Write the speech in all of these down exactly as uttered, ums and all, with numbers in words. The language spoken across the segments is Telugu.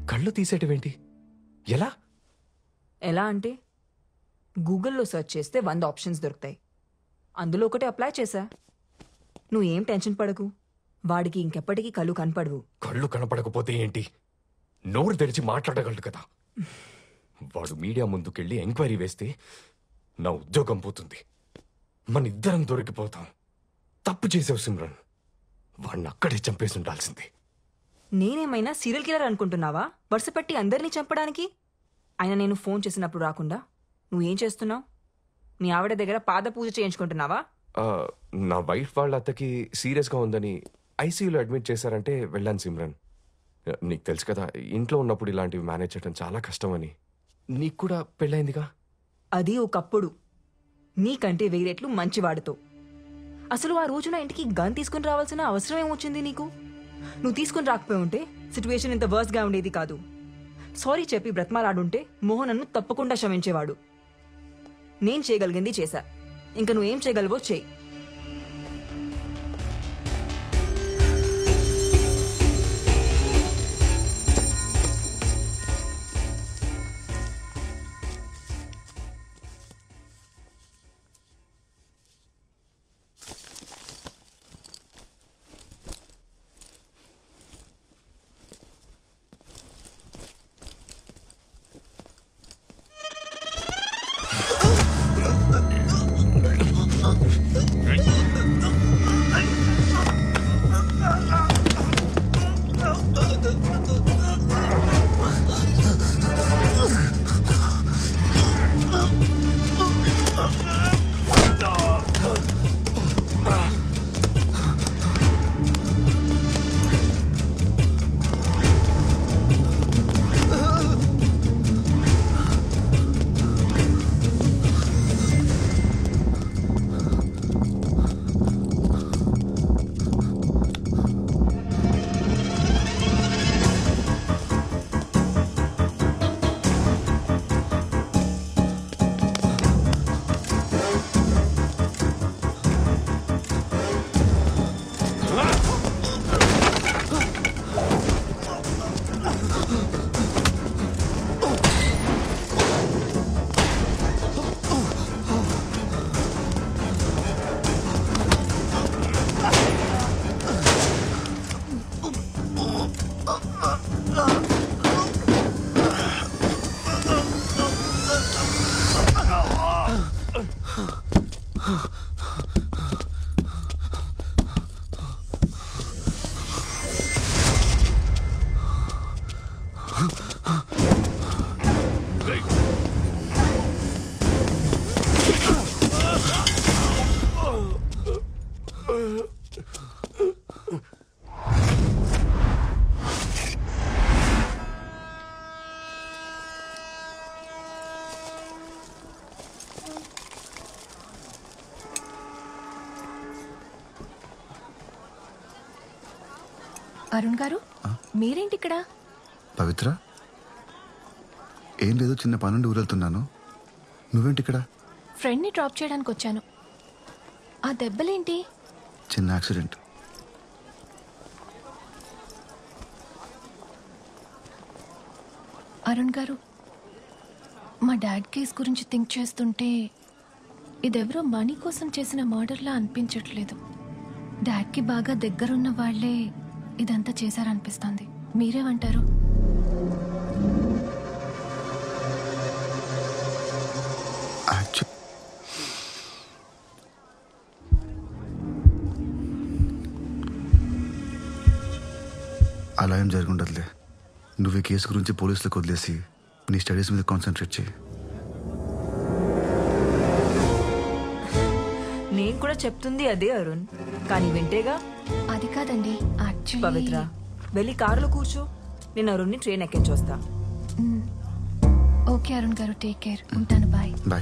కళ్ళు తీసేటివేంటి? ఎలా ఎలా అంటే గూగుల్లో సెర్చ్ చేస్తే వంద ఆప్షన్స్ దొరుకుతాయి. అందులో ఒకటి అప్లై చేశా. నువ్వేం టెన్షన్ పడకు, వాడికి ఇంకెప్పటికీ కళ్ళు కనపడవు. కళ్ళు కనపడకపోతే ఏంటి, నోరు తెరిచి మాట్లాడగలడు కదా. వాడు మీడియా ముందుకెళ్ళి ఎంక్వైరీ వేస్తే నా ఉద్యోగం పోతుంది, మన ఇద్దరం దొరికిపోతాం. తప్పు చేసావు సిమ్రన్, వాడిని అక్కడే చంపేసి ఉండాల్సింది. నేనేమైనా సీరియల్ కిల్లర్ అనుకుంటున్నావా వరుసపెట్టి అందరినీ చంపడానికి? ఆయన నేను ఫోన్ చేసినప్పుడు రాకుండా నువ్వేం చేస్తున్నావు? మీ ఆవిడ దగ్గర పాద పూజ చేయించుకుంటున్నావా? ఆ, నా వైఫ్ వాళ్ళ అత్తకి సీరియస్గా ఉందని ఐసీయూలో అడ్మిట్ చేశారంటే వెళ్ళాను సిమ్రన్. నీకు తెలుసు కదా, ఇంట్లో ఉన్నప్పుడు ఇలాంటివి మేనేజ్ చేయడం చాలా కష్టమని. నీకు కూడా పెళ్ళైందిగా. అది ఒకప్పుడు, నీకంటే వేరేట్లు మంచివాడితో. అసలు ఆ రోజున ఇంటికి గన్ తీసుకుని రావాల్సిన అవసరం ఏమొచ్చింది నీకు? నువ్వు తీసుకుని రాకపోయి ఉంటే సిచ్యువేషన్ ఇంత వర్స్గా ఉండేది కాదు. సారీ చెప్పి బ్రతమాలాడుంటే మోహన్ నన్ను తప్పకుండా క్షమించేవాడు. నేను చేయగలిగింది చేశా, ఇంకా నువ్వేం చేయగలవో చేయి. అరుణ్ గారు, మీరేంటి ఇక్కడ? పవిత్ర, ఏం లేదు, చిన్న పనుండి ఊరెళ్తున్నాను. నువ్వేంటి ఇక్కడ? ఫ్రెండ్ని డ్రాప్ చేయడానికి వచ్చాను. ఆ దెబ్బలేంటి? చిన్న యాక్సిడెంట్. అరుణ్ గారు, మా డాడ్ కేస్ గురించి థింక్ చేస్తుంటే ఇదెవరో మనీ కోసం చేసిన మర్డర్లా అనిపించట్లేదు. డాడ్కి బాగా దగ్గరున్న వాళ్లే ఇదంతా చేశారనిపిస్తుంది. మీరేమంటారు? అలా ఏం జరుగుండదులే. నువ్వు ఈ కేసు గురించి పోలీసులకు వదిలేసి నీ స్టడీస్ మీద కాన్సన్ట్రేట్ చేయి. నేను కూడా చెప్తుంది అదే అరుణ్, కానీ వింటేగా. అది కాదండి, పవిత్ర, వెళ్ళి కారులో కూర్చో, నేను అరుణ్ని ట్రైన్ ఎక్కించొస్తా. Okay Arun garu, take care. ఉంటాను. Bye bye.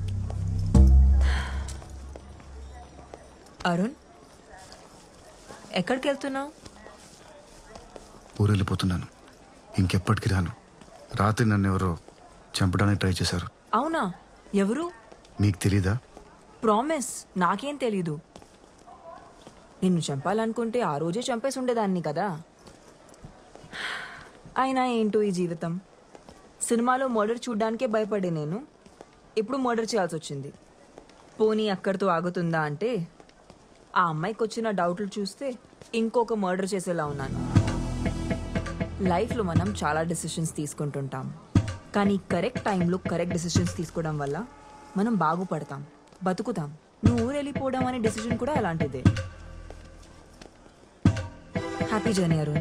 అరుణ్, ఎక్కడికి వెళ్తున్నావు? ఊరెళ్ళిపోతున్నాను. ఇంకెప్పటికి రాను. రాత్రి నన్ను ఎవరో చంపడానికి ట్రై చేశారు. అవునా? ఎవరు? నీకు తెలీదా? ప్రామిస్, నాకేం తెలీదు. నిన్ను చంపాలనుకుంటే ఆ రోజే చంపేసి ఉండేదాన్ని కదా. అయినా ఏంటో ఈ జీవితం. సినిమాలో మర్డర్ చూడ్డానికే భయపడే నేను ఇప్పుడు మర్డర్ చేయాల్సి వచ్చింది. పోనీ అక్కడితో ఆగుతుందా అంటే ఆ అమ్మాయికి వచ్చిన డౌట్లు చూస్తే ఇంకొక మర్డర్ చేసేలా ఉన్నాను. లైఫ్లో మనం చాలా డెసిషన్స్ తీసుకుంటుంటాం, కానీ కరెక్ట్ టైంలో కరెక్ట్ డెసిషన్స్ తీసుకోవడం వల్ల మనం బాగుపడతాం, బతుకుతాం. నువ్వు ఊరు వెళ్ళిపోవడం అనే డెసిషన్ కూడా అలాంటిదే. Happy journey Arun.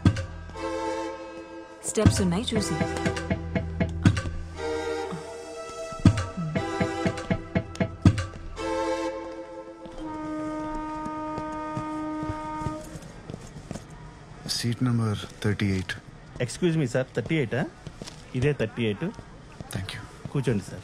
స్టెప్స్ ఉన్నాయి చూసి. Seat number thirty eight. Excuse me sir, thirty ఎయిటా? ఇదే థర్టీ ఎయిట్. Thank you. కూర్చోండి సార్.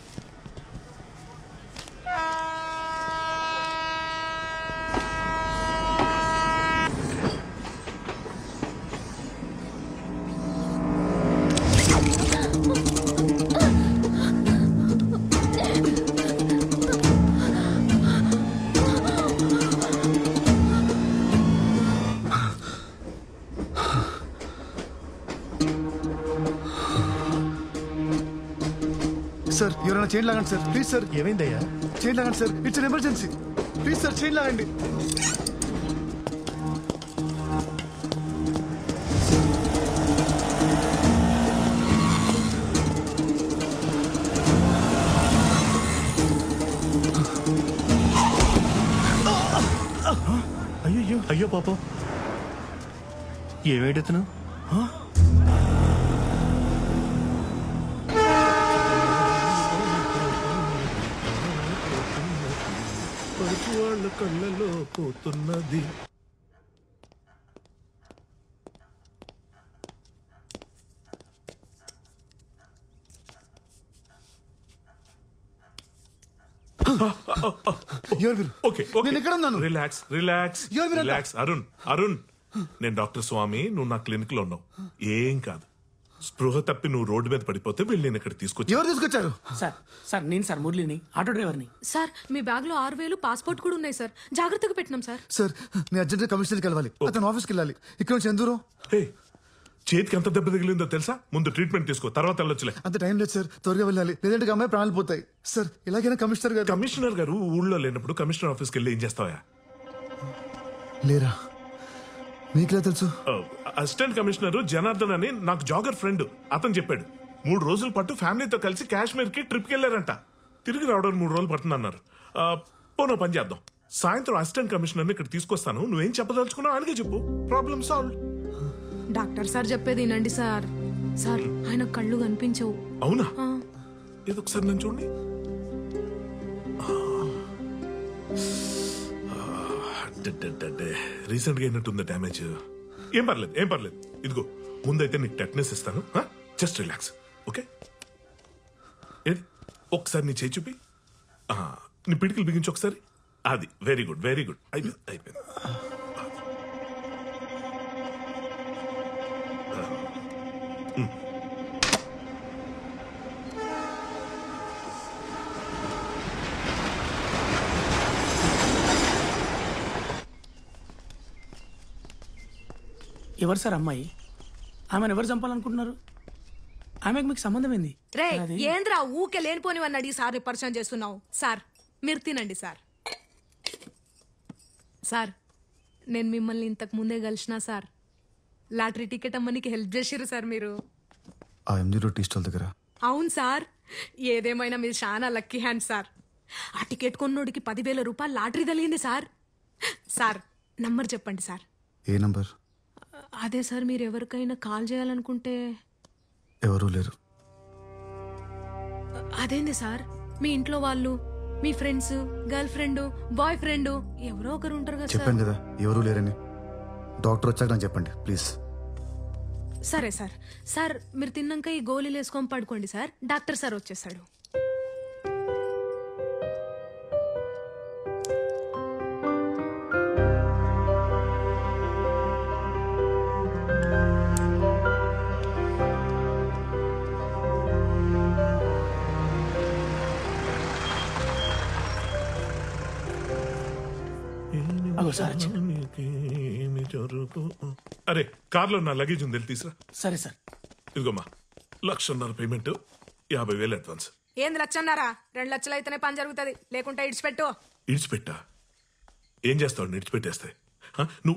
సార్ ఎవరైనా చైన్ లాగండి సార్, ప్లీజ్ సార్. ఏమైందయ్యా? చైన్ లాగండి sir, it's an emergency. Please sir chain లాగండి. అయ్యో అయ్యో పాపం, ఏమేడుతున్నావు? వాళ్ళ కళ్ళలో పోతున్నది. ఓకే నేను ఎక్కడ ఉన్నాను? రిలాక్స్ రిలాక్స్ ఎవరు మీరంతా? రిలాక్స్. అరుణ్ అరుణ్ నేను డాక్టర్ స్వామి, నువ్వు నా క్లినిక్ లో ఉన్నావు. ఏం కాదు, స్పృహ తప్పి నువ్వు రోడ్డు మీద పడిపోతే వీళ్ళు నేను ఇక్కడ తీసుకొచ్చి. ఎవరు తీసుకొచ్చారు? సార్ సార్ నేను సార్ మురళిని, ఆటో డ్రైవర్ని. సార్ మీ బ్యాగ్ లో ఆరు వేలు పాస్పోర్ట్ కూడా ఉన్నాయి సార్, జాగ్రత్తగా పెట్టినాం సార్. సార్ నేను అర్జెంట్ కమిషనర్కి వెళ్ళాలి, అతను ఆఫీస్కి వెళ్ళాలి. ఇక్కడ నుంచి ఎంత దూరం? హే, చేతికి ఎంత దెబ్బ తగిలిందో తెలుసా? ముందు ట్రీట్మెంట్ తీసుకో, తర్వాత వెళ్ళొచ్చులే. అంత టైం లేదు సార్, త్వరగా వెళ్ళాలి, లేదంటే అమ్మాయి ప్రాణాలు పోతాయి. సార్ ఎలాగైనా కమిషనర్ గారు. కమిషనర్ గారు ఊళ్ళో లేనప్పుడు కమిషనర్ ఆఫీస్కి వెళ్ళి ఏం చేస్తావా? లేరా? మీకులా తెలుసు? అసిస్టెంట్ కమిషనర్ జనార్దన్ అని నాకు జాగర్ ఫ్రెండ్, అతను చెప్పాడు. మూడు రోజుల పాటు ఫ్యామిలీతో కలిసి కాశ్మీర్ కి ట్రిప్ కి వెళ్ళారంట. తిరిగి రావడానికి మూడు రోజులు పడుతుంది అన్నారు. పోనో పని చేద్దాం, సాయంత్రం అసిస్టెంట్ కమిషనర్ ఇక్కడ తీసుకొస్తాను. నువ్వేం చెప్పదలుచుకున్నావు ఆయనకే చెప్పు, ప్రాబ్లమ్ సాల్వ్. డాక్టర్ సార్ చెప్పేది వినండి సార్. సార్ ఆయన కళ్ళు కనిపించవు. అవునా? ఆ, ఏదో ఒకసారి నేను చూడండి. రీసెంట్ గా అయినట్టుంది డ్యామేజ్. ఏం పర్లేదు ఏం పర్లేదు. ఇదిగో ముందైతే నీకు టెట్నెస్ ఇస్తాను, జస్ట్ రిలాక్స్. ఓకే, ఏది ఒకసారి నీ చేయి చూపి. ఆ, నీ పిడికిలు బిగించి ఒకసారి. అది వెరీ గుడ్ వెరీ గుడ్. అయిపోయింది అయిపోయింది. ఎవరు సార్ అమ్మాయి? ఆమెను ఎవరు చంపాలనుకుంటున్నారు? ఆమెకు మీకు సంబంధం ఏంది? రే అది ఏంద్రా ఊకే లేనిపోనివని అడిగి సార్ పరిచయం చేస్తున్నావు. సార్ మీరు తినండి సార్. సార్ నేను మిమ్మల్ని ఇంతకు ముందే కలిసిన సార్. లాటరీ టికెట్ అమ్మనికి హెల్ప్ చేసిర్రు సార్ మీరు. ఆ ఎంజీ రోడ్ టీ స్టాల్ దగ్గర. అవును సార్, ఏదేమైనా మీరు చాలా లక్కీ హ్యాండ్ సార్. ఆ టికెట్ కొన్నోడికి పదివేల రూపాయలు లాటరీ తగిలింది సార్. సార్ నంబర్ చెప్పండి సార్. ఏ నంబర్? అదే సార్, మీరు ఎవరికైనా కాల్ చేయాలనుకుంటే. ఎవరూ లేరు. అదేంది సార్, మీ ఇంట్లో వాళ్ళు, మీ friends, girl friend, boy friend ఎవరో ఒకరు ఉంటారు కదా సార్. చెప్పాను కదా ఎవరూ లేరని. డాక్టర్ వచ్చాక నాకు చెప్పండి ప్లీజ్. సరే సార్. సార్ మీరు తిన్నాక ఈ గోళీలు వేసుకొని పడుకోండి సార్, డాక్టర్ సార్ వచ్చేసాడు. అగో సార్ వచ్చారు. అరే కార్లో నా లగేజ్ ఉంది, వెళ్ళి తీసురా. సరే సార్. ఇదిగోమ్మా లక్షన్నర పేమెంట్, యాభై వేలు అడ్వాన్స్. ఏంది లచ్చన్నారా? రెండు లక్షలు అయితేనే పని జరుగుతుంది, లేకుంటే ఇడిచిపెట్టు. ఇడిచిపెట్టా? ఏం చేస్తావు ఇడిచిపెట్టేస్తే? ఆ, నువ్వు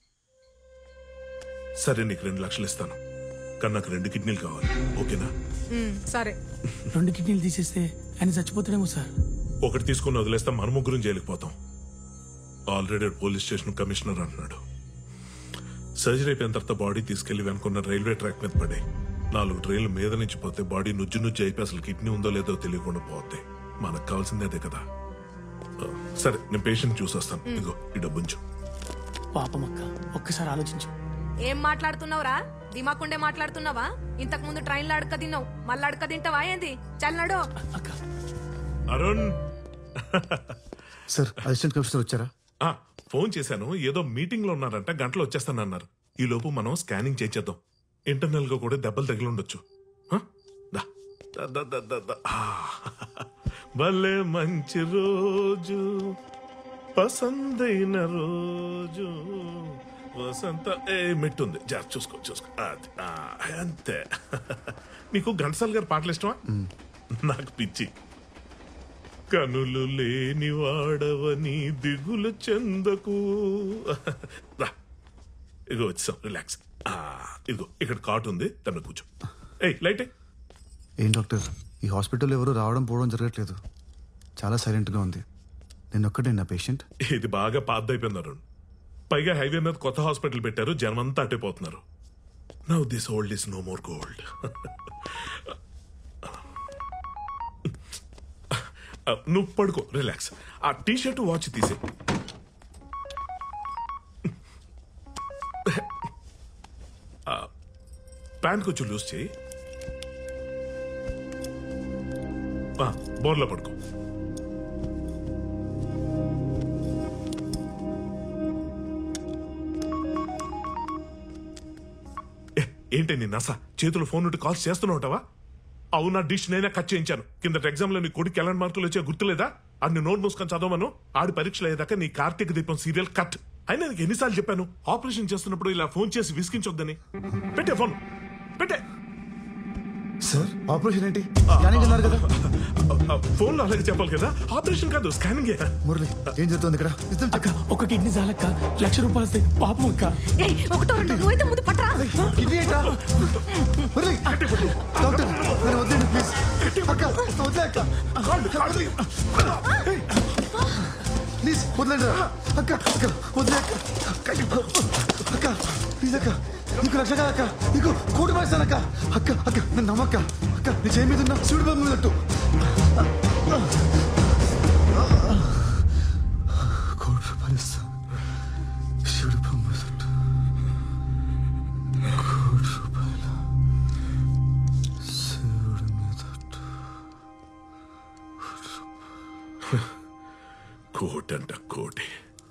సరే నీకు రెండు లక్షలు ఇస్తాను, కానీ నాకు రెండు కిడ్నీలు కావాలి, ఓకేనా? ఉమ్, సరే. రెండు కిడ్నీలు తీసేస్తే ఆయన చచ్చిపోతాడేమో సార్. ఒకటి తీసుకుని వదిలేస్తే మన ముగ్గురం జైలుకుపోతాం. ఆల్రెడీ పోలీస్ స్టేషన్ కమిషనర్ అంటున్నాడు. సర్జరీ అయిపోయిన తర్వాత బాడీ తీసుకెళ్లి వెనుకున్న రైల్వే ట్రాక్ మీద పడే నాలుగు ట్రైన్ల మీద నుంచి పోతే బాడీ నుజ్జు నుజ్జు అయిపోయి అసలు కిడ్నీ ఉందో లేదో తెలియకుండా పోతే మనకు కావాల్సిందే అదే కదా. సరే నేను పేషెంట్ చూసొస్తాను, ఇదిగో ఈ డబ్బుంచు. పాపం అక్క, ఒక్కసారి ఆలోచించు. ఏం మాట్లాడుతున్నావురా? దిమాకుండే మాట్లాడుతున్నావా? ఇంతకు ముందు ట్రైన్ లో అడక తిన్నావు, మళ్ళీ అడక తింటావా ఏంది? చల్లడు. అక్క అరుణ్ సార్, అసిస్టెంట్ కమిషనర్ వచ్చారా? ఆ, ఫోన్ చేశాను, ఏదో మీటింగ్ లో ఉన్నారంట, గంటలో వచ్చేస్తానన్నారు. ఈ లోపు మనం స్కానింగ్ చేసేద్దాం. ఇంటర్నల్ గా కూడా దెబ్బలు తగిలి ఉండొచ్చు. ఆ, దా, దా, దా, దా, దా, దా. ఆ, భలే మంచి రోజు, పసందైన రోజు, వసంత. ఏ మెట్టుంది, జాగ్రత్త చూసుకో చూసుకో. అది, ఆ, అంతే. నీకు ఘంటసాల గారి పాటలు ఇష్టమా? నాకు పిచ్చి. కనులు లేని వాడవని దిగులు చెందకు. రా, ఇదిగో వచ్చాం, రిలాక్స్. ఇదిగో ఇక్కడ కాట్ ఉంది, తన కూర్చో. ఏయ్ లైట్. ఏం డాక్టర్, ఈ హాస్పిటల్ ఎవరు రావడం పోవడం జరగట్లేదు, చాలా సైలెంట్గా ఉంది. నేను ఒక్కటే నా పేషెంట్. ఇది బాగా పాతైపోయినారు. పైగా హైవే మీద కొత్త హాస్పిటల్ పెట్టారు, జనమంతా అట్టిపోతున్నారు. Now this old is no more gold. నువ్వు పడుకో, రిలాక్స్. ఆ టీ షర్ట్ వాచ్ తీసే. ప్యాంట్ కొంచెం లూజ్ చేయి. బోర్లో పడుకో. ఏంటి నీ నస? చేతులు ఫోన్ నుండి కాల్స్ చేస్తూనే ఉంటావా? అవునా, డిష్ నేనే కట్ చేయించాను. కింద ఎగ్జామ్ లో నీ కొడుకు ఎలాంటి మార్కులు వచ్చే గుర్తులేదా? అన్ని నోట్ మూసుకొని చదవమను. ఆడి పరీక్షలు అయ్యేదాకా నీ కార్తీక దీపం సీరియల్ కట్. అయినా నీకు ఎన్నిసార్లు చెప్పాను ఆపరేషన్ చేస్తున్నప్పుడు ఇలా ఫోన్ చేసి విసిగించొద్దని? పెట్టే ఫోన్, పెట్టే. సార్, ఆపరేషన్ ఏంటి? స్కానింగ్ అన్నారు కదా. ఫోన్ లో అలాగే చెప్పాలి కదా. ఆపరేషన్ కాదు, స్కానింగ్. మురళి, ఏం జరుగుతుంది ఇక్కడ? అక్క, ఒక కిడ్నీ చాలక్క, లక్ష రూపాయలు వస్తాయి. పాపం అక్క. ఏయ్, ఒకటో రెండు నువ్వైతే ముందు పట్రా. కిడ్నీ ఏంట్రా? మురళి, డాక్టర్ నేను వద్దండి ప్లీజ్. అక్క వద్దే అక్క, ప్లీజ్ వద్దండి అక్క. అక్క వద్దే అక్క, అక్క ప్లీజ్ అక్క. నీకు లక్ష కాదక్క, నీకు కోటి పైస్తాను అక్క. అక్క అక్క నన్ను నమ్మక్క. అక్క నీ చేయి మీద ఉన్నా శివుడు బొమ్మ మీదట్టు. కోటి రూపాయలు ఇస్తాను, శివుడు బొమ్మ మీదట్టు. కోటి రూపాయలు శివుడు మీదట్టు. కోటి అంట కోటి.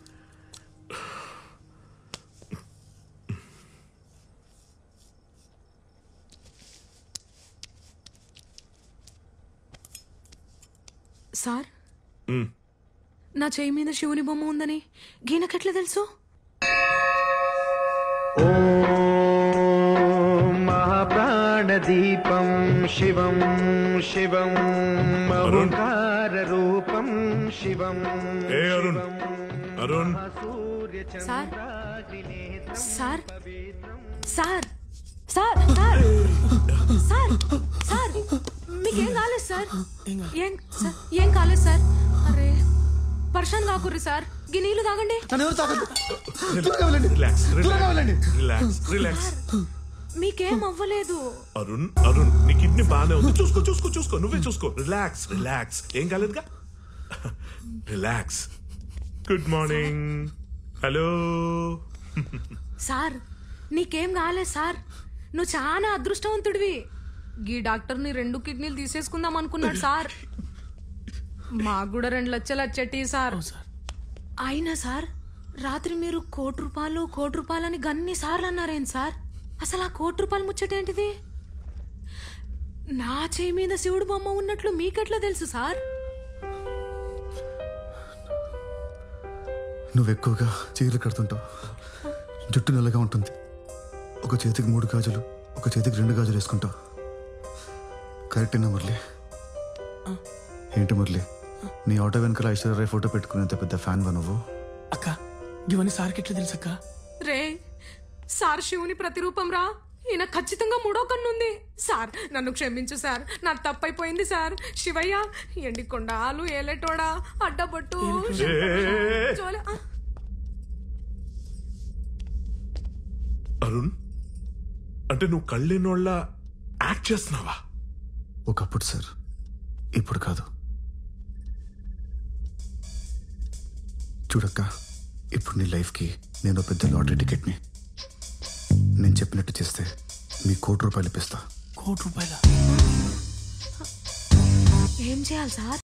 సార్, నా చేయి మీద శివుని బొమ్మ ఉందని గీనకెట్లా తెలుసు? మహాప్రాణదీపం శివం శివం ఓంకార రూపం శివం. ఏ Arun, Arun. Sir sir sir sir sir sir sir మీకేం కాలేదు సార్? ఏం సార్ ఏం కాలేదు సార్? అరే పర్షాన్ కాకుర్రి సార్, గీ నీళ్లు తాగండి. Relax, relax, relax. మీకేం అవ్వలేదు. అరుణ్, అరుణ్ నీ కిడ్నీ బాగానే ఉంది. చూసుకో చూసుకో చూసుకో, నువ్వే చూసుకో. Relax, relax. ఏం కాలేదుగా. Relax. Good morning. Hello sir, నీకేం కాలేదు సార్. నువ్వు చాలా అదృష్టవంతుడివి. గీ డాక్టర్ని రెండు కిడ్నీలు తీసేసుకుందాం అనుకున్నాడు సార్. మాకు కూడా రెండు లక్షలు వచ్చేటి సార్. అయినా సార్, రాత్రి మీరు కోటి రూపాయలు కోటి రూపాయలు అని గన్ని సార్లు అన్నారేం సార్? అసలు ఆ కోటి రూపాయలు ముచ్చటేంటిది? నా చేయి మీద శివుడు బొమ్మ ఉన్నట్లు మీకెట్లా తెలుసు సార్? నువ్వు ఎక్కువగా చీరలు కడుతుంటావు, జుట్టు నల్లగా ఉంటుంది, ఒక చేతికి మూడు గాజులు, ఒక చేతికి రెండు గాజులు వేసుకుంటా కరెక్టేనా మురళి? ఏంటి మురళి, నీ ఆటో వెనకాల ఐశ్వర్యరాయ్ ఫోటో పెట్టుకునేంత పెద్ద ఫ్యాన్ వా నువ్వు? అక్క ఇవన్నీ సార్కి ఎట్లా తెలుసు అక్క? రే సార్ శివుని ప్రతిరూపం రా. ఈయన ఖచ్చితంగా మూడో కన్నుంది. సార్ నన్ను క్షమించు సార్, నా తప్పైపోయింది సార్. శివయ్య ఎండికొండాలు ఏలేటోడా అడ్డబొట్టు జోల. ఆ. అరుణ్, అంటే నువ్వు కళ్ళేనోళ్ళ యాక్ట్ చేస్తున్నావా? ఒకప్పుడు సార్, ఇప్పుడు కాదు. చూడక్క, ఇప్పుడు నీ లైఫ్కి నేను పెద్ద లాటరీ టికెట్ని. నేను చెప్పినట్టు చేస్తే మీ కోటి రూపాయలు ఇప్పిస్తా. కోటి రూపాయల ఏం చేయాలి సార్?